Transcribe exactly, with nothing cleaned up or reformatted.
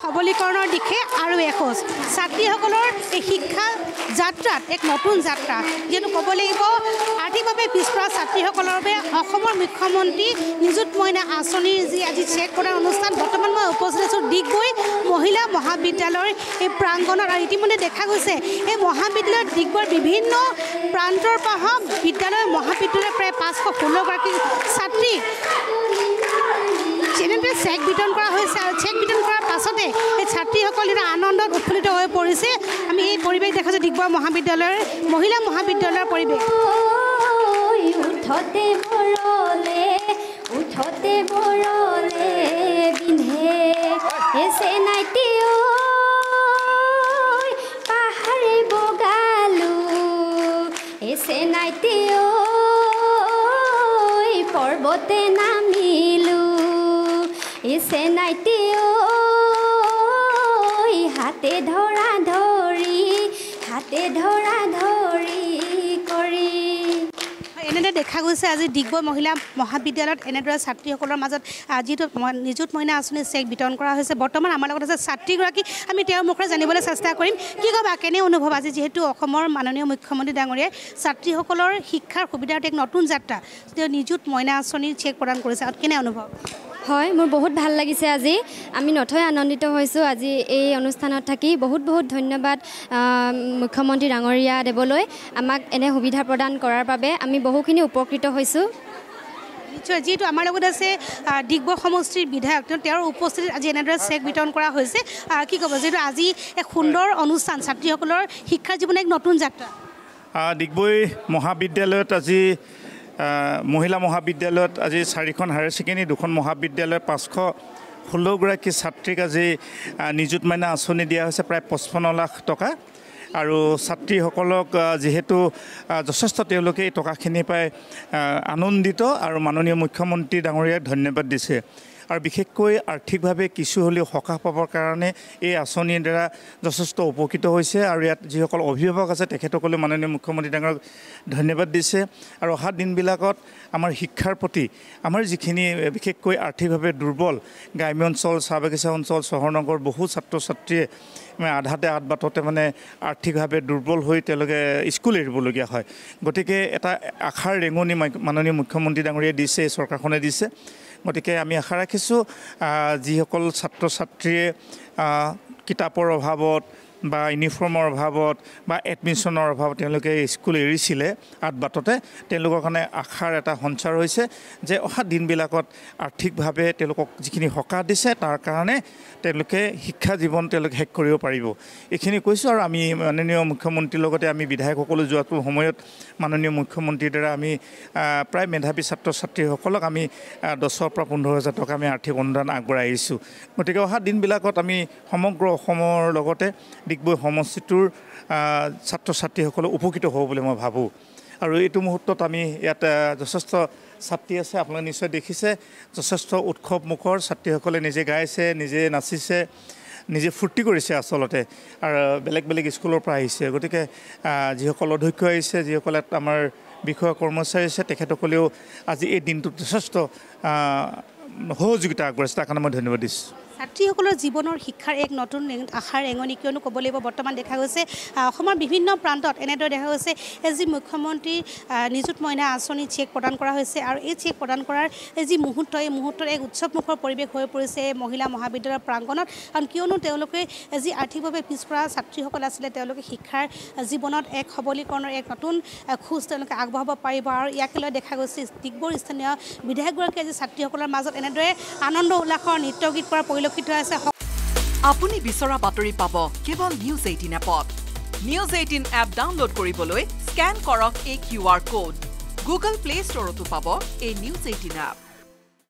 সবলীকৰণৰ দিশে আৰু এখোজ ছাত্ৰীসকলৰ এই শিক্ষা যাত্ৰাত এক নতুন যাত্ৰা যেন ক'ব লাগিব আৰ্থিকভাৱে পিছপৰা ছাত্ৰীসকলৰ বাবে অসমৰ মুখ্যমন্ত্ৰী নিযুত মইনা আঁচনিৰ যি আজি চেক কৰাৰ অনুষ্ঠান বৰ্তমান মই উপস্থিত আছোঁ ডিগবৈ মহিলা মহাবিদ্যালয়ৰ এই প্ৰাংগণত আৰু ইতিমধ্যে দেখা গৈছে এই মহাবিদ্যালয়ত ডিগবৈৰ বিভিন্ন প্ৰান্তৰ পৰা অহা বিদ্যালয় মহাবিদ্যালয়ৰ প্ৰায় পাঁচশ ষোল্লগৰাকী ছাত্ৰীক যেনেদৰে চেক বিতৰণ কৰা হৈছে আৰু চেক বিতৰণ কৰাৰ পাছতে এই ছাত্ৰীসকল এটা আনন্দত উৎফুল্লিত হৈ পৰিছে আমি এই পৰিৱেশ দেখাইছোঁ ডিগবৈ মহাবিদ্যালয়ৰ মহিলা মহাবিদ্যালয়ৰ পৰিৱেশ উঠতে বৰলে উঠতে বৰলে বিন্ধে এসে নাইটি ঐ পাহাৰে বগালো এসে নাইটি ঐ পৰ্বতে নামিলো এসে নাইটি ঐ হাতে ধৰা ধৰি হাতে ধৰা ধৰি কৰি এনেদৰে দেখা গৈছে আজি ডিগবৈ মহিলা মহাবিদ্যালয়ত এনেদৰে ছাত্ৰীসকলৰ মাজত যিটো নিযুত মইনা আঁচনিৰ চেক বিতৰণ কৰা হৈছে বৰ্তমান আমাৰ লগত আছে ছাত্ৰীগৰাকী আমি তেওঁৰ মুখেৰে জানিবলৈ চেষ্টা কৰিম কি ক'বা কেনে অনুভৱ আজি যিহেতু অসমৰ মাননীয় মুখ্যমন্ত্ৰী ডাঙৰীয়াই ছাত্ৰীসকলৰ শিক্ষাৰ সুবিধাৰ এক নতুন যাত্ৰা তেওঁ নিযুত মইনা আঁচনিৰ চেক প্ৰদান কৰিছে আৰু কেনে অনুভৱ হয় মোৰ বহুত ভাল লাগিছে আজি আমি নথৈ আনন্দিত হৈছোঁ আজি এই অনুষ্ঠানত থাকি বহুত বহুত ধন্যবাদ মুখ্যমন্ত্ৰী ডাঙৰীয়া দেৱলৈ আমাক এনে সুবিধা প্ৰদান কৰাৰ বাবে আমি বহুখিনি উপকৃত হৈছোঁ নিশ্চয় যিহেতু আমাৰ লগত আছে ডিগবৈ সমষ্টিৰ বিধায়ক তেওঁৰ উপস্থিতিত আজি এনেদৰে চেক বিতৰণ কৰা হৈছে কি ক'ব যিহেতু আজি এক সুন্দৰ অনুষ্ঠান ছাত্ৰীসকলৰ শিক্ষাৰ জীৱনৰ এক নতুন যাত্ৰা ডিগবৈ মহাবিদ্যালয়ত আজি মহিলা মহাবিদ্যালয়ত আজি চাৰিখন হায়াৰ ছেকেণ্ডেৰী দুখন মহাবিদ্যালয়ত পাঁচশ ষোল্লগৰাকী ছাত্ৰীক আজি নিযুত মইনা আঁচনি দিয়া হৈছে প্ৰায় পঁচপন্ন লাখ টকা আৰু ছাত্ৰীসকলক যেহেতু যথেষ্ট তেওঁলোকে এই টকাখিনি পাই আনন্দিত আৰু মাননীয় মুখ্যমন্ত্ৰী ডাঙৰীয়াক ধন্যবাদ দিছে আৰু বিশেষকৈ আৰ্থিকভাৱে কিছু হ'লেও সকাহ পাবৰ কাৰণে এই আঁচনিৰ দ্বাৰা যথেষ্ট উপকৃত হৈছে আৰু ইয়াত যিসকল অভিভাৱক আছে তেখেতসকলে মাননীয় মুখ্যমন্ত্ৰী ডাঙৰীয়াক ধন্যবাদ দিছে আৰু অহা দিনবিলাকত আমাৰ শিক্ষাৰ প্ৰতি আমাৰ যিখিনি বিশেষকৈ আৰ্থিকভাৱে দুৰ্বল গ্ৰাম্য অঞ্চল চাহ বাগিচা অঞ্চল চহৰ নগৰ বহু ছাত্ৰ ছাত্ৰীয়ে আধাতে আধ বাটতে মানে আৰ্থিকভাৱে দুৰ্বল হৈ তেওঁলোকে স্কুল এৰিবলগীয়া হয় গতিকে এটা আশাৰ ৰেঙনি মাননীয় মুখ্যমন্ত্ৰী ডাঙৰীয়াই দিছে চৰকাৰখনে দিছে গতিকে আমি আশা ৰাখিছোঁ যিসকল ছাত্ৰ ছাত্ৰীয়ে কিতাপৰ অভাৱত বা ইউনিফৰ্মৰ অভাৱত বা এডমিশ্যনৰ অভাৱত তেওঁলোকে স্কুল এৰিছিলে আঠ বাটতে তেওঁলোকৰ কাৰণে আশাৰ এটা সঞ্চাৰ হৈছে যে অহা দিনবিলাকত আৰ্থিকভাৱে তেওঁলোকক যিখিনি সকাহ দিছে তাৰ কাৰণে তেওঁলোকে শিক্ষা জীৱন তেওঁলোকে শেষ কৰিব পাৰিব এইখিনি কৈছোঁ আৰু আমি মাননীয় মুখ্যমন্ত্ৰীৰ লগতে আমি বিধায়কসকলো যোৱাটো সময়ত মাননীয় মুখ্যমন্ত্ৰীৰ দ্বাৰা আমি প্ৰায় মেধাৱী ছাত্ৰ ছাত্ৰীসকলক আমি দহৰ পৰা পোন্ধৰ হাজাৰ টকা আমি আৰ্থিক অনুদান আগবঢ়াই আহিছোঁ গতিকে অহা দিনবিলাকত আমি সমগ্ৰ অসমৰ লগতে ডিগবৈ সমষ্টিটোৰ ছাত্ৰ ছাত্ৰীসকলে উপকৃত হ'ব বুলি মই ভাবোঁ আৰু এইটো মুহূৰ্তত আমি ইয়াত যথেষ্ট ছাত্ৰী আছে আপোনালোকে নিশ্চয় দেখিছে যথেষ্ট উৎসৱ মুখৰ ছাত্ৰীসকলে নিজে গাইছে নিজে নাচিছে নিজে ফূৰ্তি কৰিছে আচলতে আৰু বেলেগ বেলেগ স্কুলৰ পৰা আহিছে গতিকে যিসকল অধ্যক্ষ আহিছে যিসকলে আমাৰ বিষয়া কৰ্মচাৰী আছে তেখেতসকলেও আজি এই দিনটোত যথেষ্ট সহযোগিতা আগবঢ়াইছে তাৰ কাৰণে মই ধন্যবাদ দিছোঁ ছাত্ৰীসকলৰ জীৱনৰ শিক্ষাৰ এক নতুন আশাৰ ৰেঙনি কিয়নো ক'ব লাগিব বৰ্তমান দেখা গৈছে অসমৰ বিভিন্ন প্ৰান্তত এনেদৰে দেখা গৈছে যি মুখ্যমন্ত্ৰী নিযুত মইনা আঁচনি চেক প্ৰদান কৰা হৈছে আৰু এই চেক প্ৰদান কৰাৰ যি মুহূৰ্ত এই মুহূৰ্তত এক উৎসৱমুখৰ পৰিৱেশ হৈ পৰিছে মহিলা মহাবিদ্যালয়ৰ প্ৰাংগণত কাৰণ কিয়নো তেওঁলোকে যি আৰ্থিকভাৱে পিছপৰা ছাত্ৰীসকল আছিলে তেওঁলোকে শিক্ষাৰ জীৱনত এক সবলীকৰণৰ এক নতুন খোজ তেওঁলোকে আগবঢ়াব পাৰিব আৰু ইয়াকে লৈ দেখা গৈছে ডিগবৈৰ স্থানীয় বিধায়কগৰাকীয়ে আজি ছাত্ৰীসকলৰ মাজত এনেদৰে আনন্দ উল্লাসৰ নৃত্য গীত কৰা আপুনি বিচৰা বাতৰি পাব কেৱল নিউজ এইটিন এপত নিউজ এইটিন এপ ডাউনলোড কৰিবলৈ স্কেন কৰক এই Q R code Google play ষ্টৰতো পাব এই নিউজ এইটিন এপ